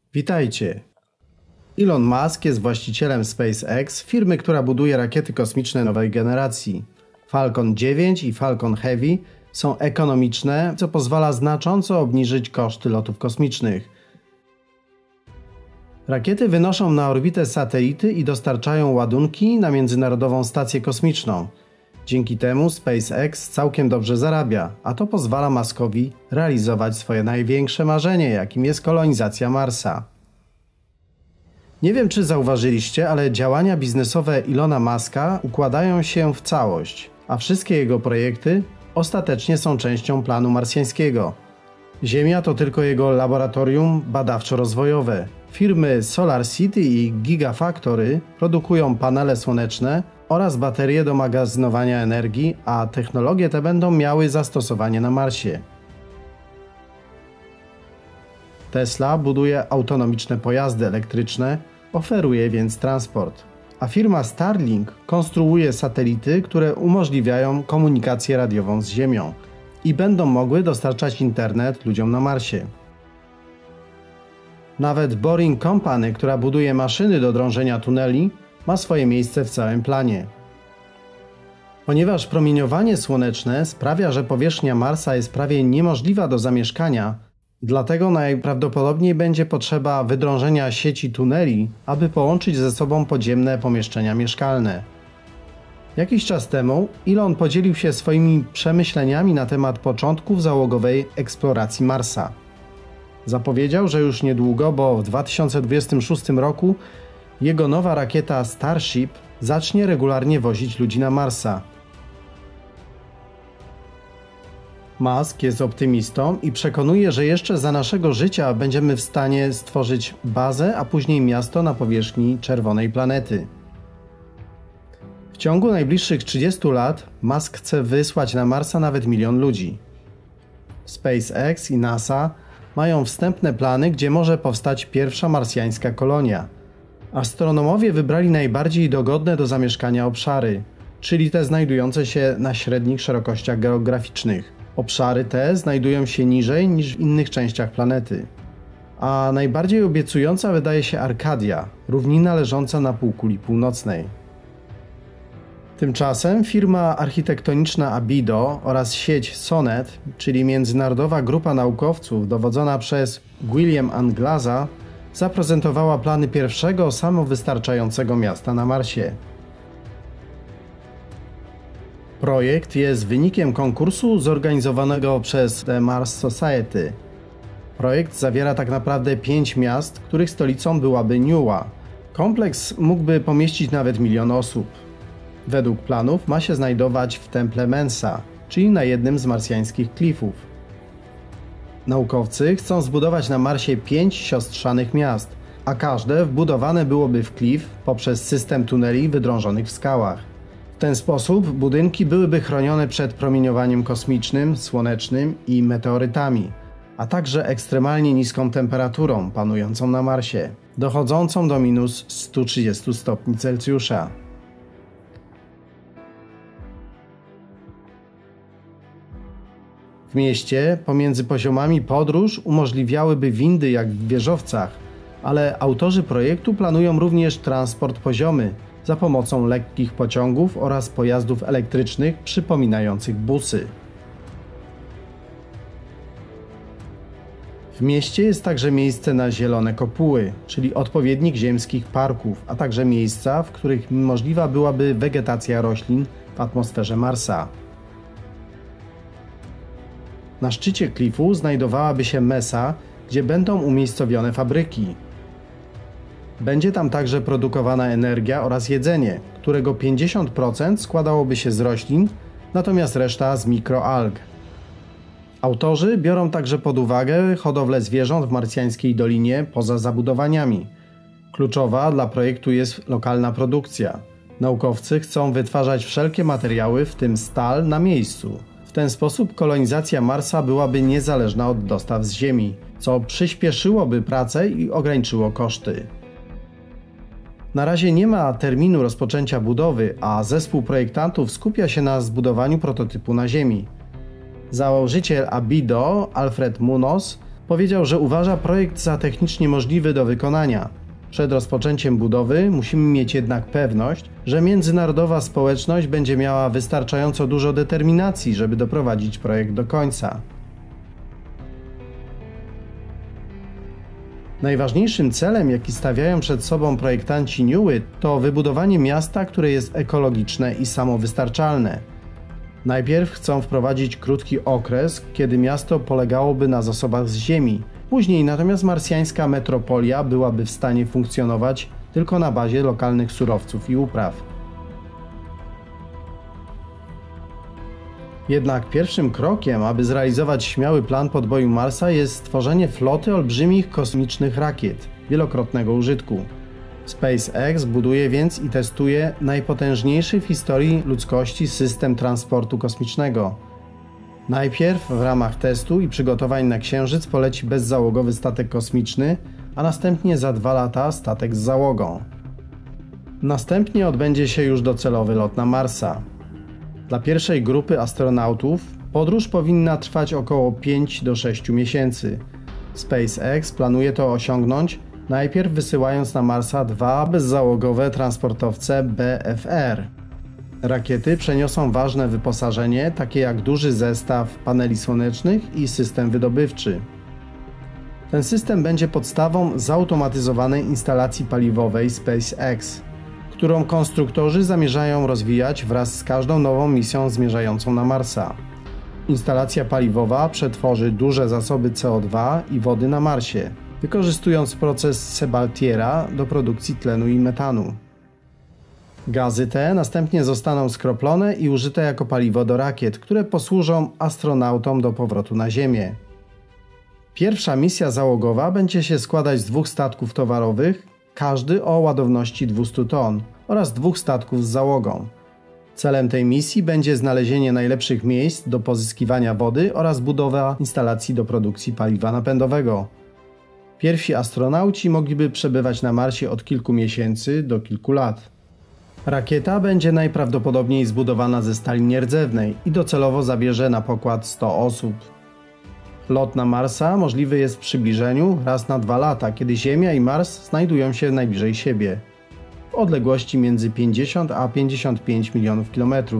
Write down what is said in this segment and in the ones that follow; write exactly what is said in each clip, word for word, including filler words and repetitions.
Witajcie! Elon Musk jest właścicielem SpaceX, firmy, która buduje rakiety kosmiczne nowej generacji. Falcon dziewięć i Falcon Heavy są ekonomiczne, co pozwala znacząco obniżyć koszty lotów kosmicznych. Rakiety wynoszą na orbitę satelity i dostarczają ładunki na Międzynarodową Stację Kosmiczną. Dzięki temu SpaceX całkiem dobrze zarabia, a to pozwala Muskowi realizować swoje największe marzenie, jakim jest kolonizacja Marsa. Nie wiem, czy zauważyliście, ale działania biznesowe Elona Muska układają się w całość, a wszystkie jego projekty ostatecznie są częścią planu marsjańskiego. Ziemia to tylko jego laboratorium badawczo-rozwojowe. Firmy SolarCity i Gigafactory produkują panele słoneczne oraz baterie do magazynowania energii, a technologie te będą miały zastosowanie na Marsie. Tesla buduje autonomiczne pojazdy elektryczne, oferuje więc transport. A firma Starlink konstruuje satelity, które umożliwiają komunikację radiową z Ziemią i będą mogły dostarczać internet ludziom na Marsie. Nawet Boring Company, która buduje maszyny do drążenia tuneli, ma swoje miejsce w całym planie. Ponieważ promieniowanie słoneczne sprawia, że powierzchnia Marsa jest prawie niemożliwa do zamieszkania, dlatego najprawdopodobniej będzie potrzeba wydrążenia sieci tuneli, aby połączyć ze sobą podziemne pomieszczenia mieszkalne. Jakiś czas temu Elon podzielił się swoimi przemyśleniami na temat początków załogowej eksploracji Marsa. Zapowiedział, że już niedługo, bo w dwa tysiące dwudziestym szóstym roku jego nowa rakieta Starship zacznie regularnie wozić ludzi na Marsa. Musk jest optymistą i przekonuje, że jeszcze za naszego życia będziemy w stanie stworzyć bazę, a później miasto na powierzchni czerwonej planety. W ciągu najbliższych trzydziestu lat Musk chce wysłać na Marsa nawet milion ludzi. SpaceX i NASA mają wstępne plany, gdzie może powstać pierwsza marsjańska kolonia. Astronomowie wybrali najbardziej dogodne do zamieszkania obszary, czyli te znajdujące się na średnich szerokościach geograficznych. Obszary te znajdują się niżej niż w innych częściach planety. A najbardziej obiecująca wydaje się Arkadia, równina leżąca na półkuli północnej. Tymczasem firma architektoniczna Abido oraz sieć SONET, czyli międzynarodowa grupa naukowców dowodzona przez Guillaume Anglaza, zaprezentowała plany pierwszego samowystarczającego miasta na Marsie. Projekt jest wynikiem konkursu zorganizowanego przez The Mars Society. Projekt zawiera tak naprawdę pięć miast, których stolicą byłaby Niua. Kompleks mógłby pomieścić nawet milion osób. Według planów ma się znajdować w temple Mensa, czyli na jednym z marsjańskich klifów. Naukowcy chcą zbudować na Marsie pięć siostrzanych miast, a każde wbudowane byłoby w klif poprzez system tuneli wydrążonych w skałach. W ten sposób budynki byłyby chronione przed promieniowaniem kosmicznym, słonecznym i meteorytami, a także ekstremalnie niską temperaturą panującą na Marsie, dochodzącą do minus stu trzydziestu stopni Celsjusza. W mieście pomiędzy poziomami podróż umożliwiałyby windy jak w wieżowcach, ale autorzy projektu planują również transport poziomy za pomocą lekkich pociągów oraz pojazdów elektrycznych przypominających busy. W mieście jest także miejsce na zielone kopuły, czyli odpowiednik ziemskich parków, a także miejsca, w których możliwa byłaby wegetacja roślin w atmosferze Marsa. Na szczycie klifu znajdowałaby się mesa, gdzie będą umiejscowione fabryki. Będzie tam także produkowana energia oraz jedzenie, którego pięćdziesiąt procent składałoby się z roślin, natomiast reszta z mikroalg. Autorzy biorą także pod uwagę hodowlę zwierząt w marsjańskiej dolinie poza zabudowaniami. Kluczowa dla projektu jest lokalna produkcja. Naukowcy chcą wytwarzać wszelkie materiały, w tym stal, na miejscu. W ten sposób kolonizacja Marsa byłaby niezależna od dostaw z Ziemi, co przyspieszyłoby pracę i ograniczyło koszty. Na razie nie ma terminu rozpoczęcia budowy, a zespół projektantów skupia się na zbudowaniu prototypu na Ziemi. Założyciel Abido, Alfred Munoz, powiedział, że uważa projekt za technicznie możliwy do wykonania. Przed rozpoczęciem budowy musimy mieć jednak pewność, że międzynarodowa społeczność będzie miała wystarczająco dużo determinacji, żeby doprowadzić projekt do końca. Najważniejszym celem, jaki stawiają przed sobą projektanci Niuły, to wybudowanie miasta, które jest ekologiczne i samowystarczalne. Najpierw chcą wprowadzić krótki okres, kiedy miasto polegałoby na zasobach z ziemi. Później natomiast marsjańska metropolia byłaby w stanie funkcjonować tylko na bazie lokalnych surowców i upraw. Jednak pierwszym krokiem, aby zrealizować śmiały plan podboju Marsa, jest stworzenie floty olbrzymich kosmicznych rakiet wielokrotnego użytku. SpaceX buduje więc i testuje najpotężniejszy w historii ludzkości system transportu kosmicznego. Najpierw w ramach testu i przygotowań na Księżyc poleci bezzałogowy statek kosmiczny, a następnie za dwa lata statek z załogą. Następnie odbędzie się już docelowy lot na Marsa. Dla pierwszej grupy astronautów podróż powinna trwać około pięć do sześciu miesięcy. SpaceX planuje to osiągnąć, najpierw wysyłając na Marsa dwa bezzałogowe transportowce B F R. Rakiety przeniosą ważne wyposażenie, takie jak duży zestaw paneli słonecznych i system wydobywczy. Ten system będzie podstawą zautomatyzowanej instalacji paliwowej SpaceX, którą konstruktorzy zamierzają rozwijać wraz z każdą nową misją zmierzającą na Marsa. Instalacja paliwowa przetworzy duże zasoby C O dwa i wody na Marsie, wykorzystując proces Sebaltiera do produkcji tlenu i metanu. Gazy te następnie zostaną skroplone i użyte jako paliwo do rakiet, które posłużą astronautom do powrotu na Ziemię. Pierwsza misja załogowa będzie się składać z dwóch statków towarowych, każdy o ładowności dwieście ton, oraz dwóch statków z załogą. Celem tej misji będzie znalezienie najlepszych miejsc do pozyskiwania wody oraz budowa instalacji do produkcji paliwa napędowego. Pierwsi astronauci mogliby przebywać na Marsie od kilku miesięcy do kilku lat. Rakieta będzie najprawdopodobniej zbudowana ze stali nierdzewnej i docelowo zabierze na pokład sto osób. Lot na Marsa możliwy jest w przybliżeniu raz na dwa lata, kiedy Ziemia i Mars znajdują się najbliżej siebie, w odległości między pięćdziesiąt a pięćdziesiąt pięć milionów kilometrów.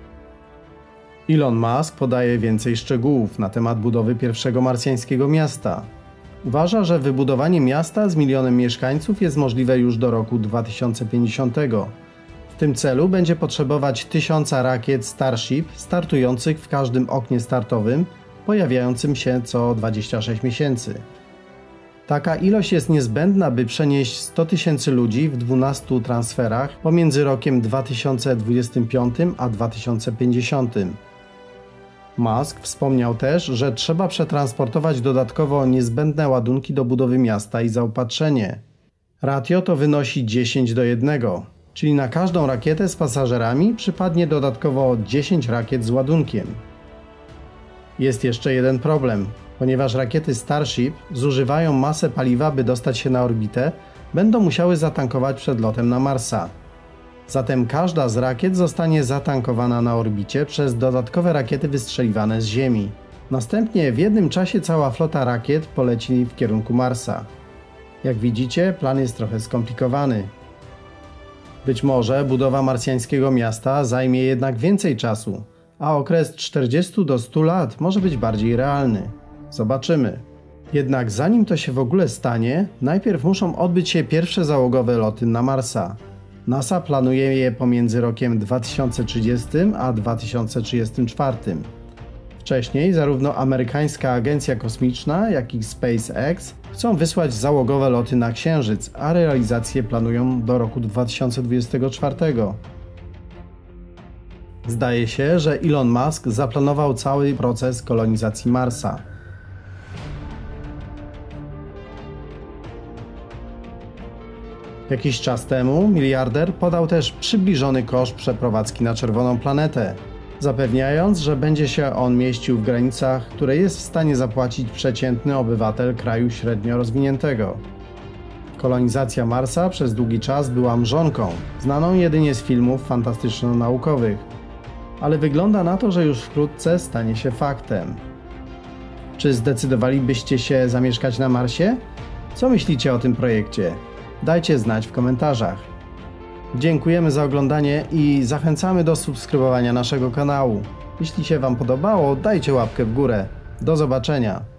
Elon Musk podaje więcej szczegółów na temat budowy pierwszego marsjańskiego miasta. Uważa, że wybudowanie miasta z milionem mieszkańców jest możliwe już do roku dwa tysiące pięćdziesiątego. W tym celu będzie potrzebować tysiąca rakiet Starship startujących w każdym oknie startowym, pojawiającym się co dwadzieścia sześć miesięcy. Taka ilość jest niezbędna, by przenieść sto tysięcy ludzi w dwunastu transferach pomiędzy rokiem dwa tysiące dwudziestym piątym a dwa tysiące pięćdziesiątym. Musk wspomniał też, że trzeba przetransportować dodatkowo niezbędne ładunki do budowy miasta i zaopatrzenie. Ratio to wynosi dziesięć do jednego, czyli na każdą rakietę z pasażerami przypadnie dodatkowo dziesięć rakiet z ładunkiem. Jest jeszcze jeden problem. Ponieważ rakiety Starship zużywają masę paliwa, by dostać się na orbitę, będą musiały zatankować przed lotem na Marsa. Zatem każda z rakiet zostanie zatankowana na orbicie przez dodatkowe rakiety wystrzeliwane z Ziemi. Następnie w jednym czasie cała flota rakiet poleci w kierunku Marsa. Jak widzicie, plan jest trochę skomplikowany. Być może budowa marsjańskiego miasta zajmie jednak więcej czasu, a okres czterdziestu do stu lat może być bardziej realny. Zobaczymy. Jednak zanim to się w ogóle stanie, najpierw muszą odbyć się pierwsze załogowe loty na Marsa. NASA planuje je pomiędzy rokiem dwa tysiące trzydziestym a dwa tysiące trzydziestym czwartym. Wcześniej zarówno amerykańska agencja kosmiczna, jak i SpaceX chcą wysłać załogowe loty na Księżyc, a realizację planują do roku dwa tysiące dwudziestego czwartego. Zdaje się, że Elon Musk zaplanował cały proces kolonizacji Marsa. Jakiś czas temu miliarder podał też przybliżony koszt przeprowadzki na czerwoną planetę, zapewniając, że będzie się on mieścił w granicach, które jest w stanie zapłacić przeciętny obywatel kraju średnio rozwiniętego. Kolonizacja Marsa przez długi czas była mrzonką, znaną jedynie z filmów fantastyczno-naukowych, ale wygląda na to, że już wkrótce stanie się faktem. Czy zdecydowalibyście się zamieszkać na Marsie? Co myślicie o tym projekcie? Dajcie znać w komentarzach. Dziękujemy za oglądanie i zachęcamy do subskrybowania naszego kanału. Jeśli się Wam podobało, dajcie łapkę w górę. Do zobaczenia.